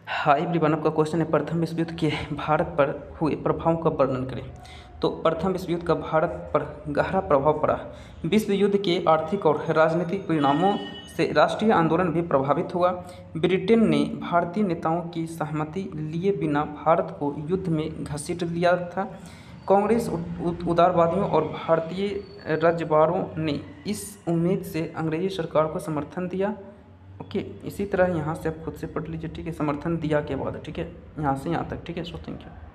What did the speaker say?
High everyone, आपका question है प्रथम विश्व युद्ध के भारत पर हुए प्रभाव का वर्णन करें। तो प्रथम विश्व युद्ध का भारत पर गहरा प्रभाव पड़ा। विश्व युद्ध के आर्थिक और राजनीतिक परिणामों से राष्ट्रीय आंदोलन भी प्रभावित हुआ। ब्रिटेन ने भारतीय नेताओं की सहमति लिए बिना भारत को युद्ध में घसीट लिया था। कांग्रेस, उदारवादियों और भारतीय रजवाड़ों ने इस उम्मीद से अंग्रेजी सरकार को समर्थन दिया। ओके, इसी तरह यहाँ से आप खुद से पढ़ लीजिए, ठीक है, समर्थन दिया के बाद, ठीक है, यहाँ से यहाँ तक, ठीक है। So thank you.